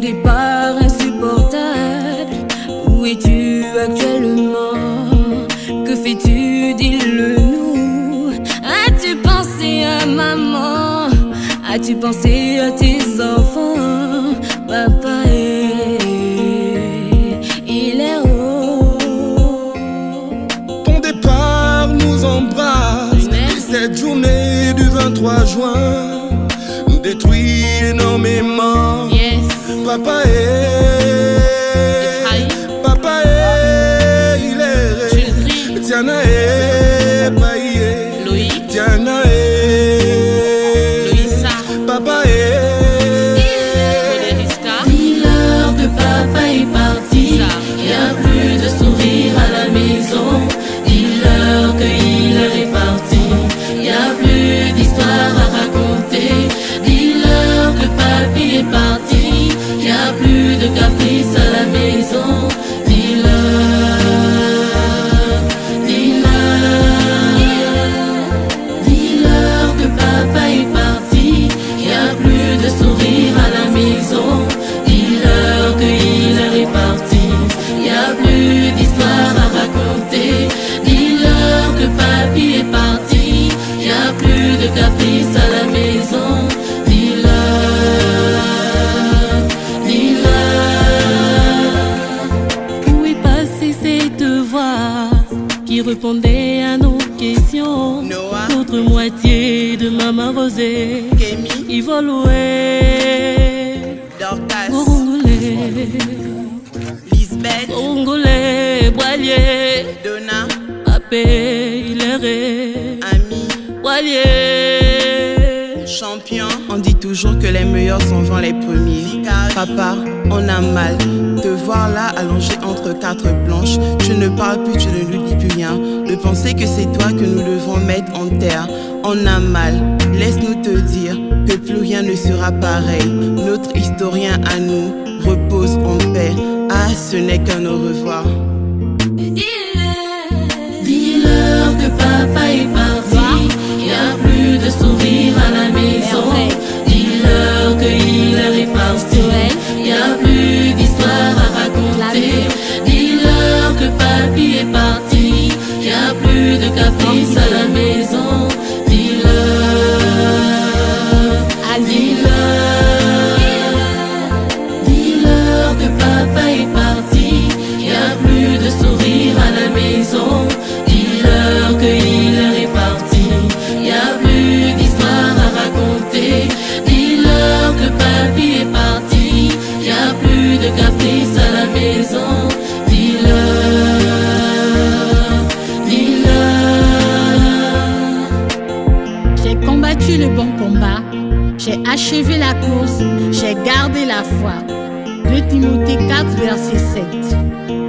départ insupportable. Où es-tu actuellement? Que fais-tu? Dis-le nous. As-tu pensé à maman? As-tu pensé à tes enfants? Papa il est haut. Ton départ nous embrasse. Et cette journée du 23 juin détruit énormément. Yes. Papa Papa il est Tiana Baye Loïc. Tiana Louisa. Papa Dis-leur que papa est parti. Y a plus de sourire à la maison. Dis-leur qu'il est parti. Y a plus d'histoire à raconter. Dis-leur que papy est parti. Y a plus de caprice à la maison. Dis-leur, dis-leur que papa est parti. Y a plus de sourire à la maison. Dis-leur qu'il est parti. Y a plus d'histoire à raconter. Dis-leur que papy est parti. Y a plus de caprice à la maison. Dis-leur, dis-leur. Où est passée cette voix qui répondait à nos questions? Noah. L'autre moitié de Maman Rosée, Kémy. Ivoloué, Dorcas. Gorongolais, Lisbeth. Gorongolais, Boilier, Donna. Papé, Hiléré, Ami. Boilier. Champion. On dit toujours que les meilleurs sont souvent les premiers. Papa, on a mal. Te voir là allongé entre quatre planches. Tu ne parles plus, tu ne nous dis plus rien. De penser que c'est toi que nous devons mettre en terre. On a mal. Laisse-nous te dire que plus rien ne sera pareil. Notre historien à nous repose en paix. Ah, ce n'est qu'un au revoir. Dis-leur que papa est parti. Y a plus de sourire à la maison. Dis-leur qu'il est parti. Y a plus d'histoire à raconter. Dis-leur que papy est parti. Y a plus de caprice à la maison. Dis-leur, dis-leur, dis-leur que papa est parti. Y a plus de sourire à la maison. Dis-leur qu'il est parti. Y a plus d'histoire à raconter. Dis-leur que papy est parti. Y a plus de caprice à la maison. Dis-leur, dis-leur. J'ai combattu le bon combat, j'ai achevé la course, j'ai gardé la foi. 2 Timothée 4, verset 7.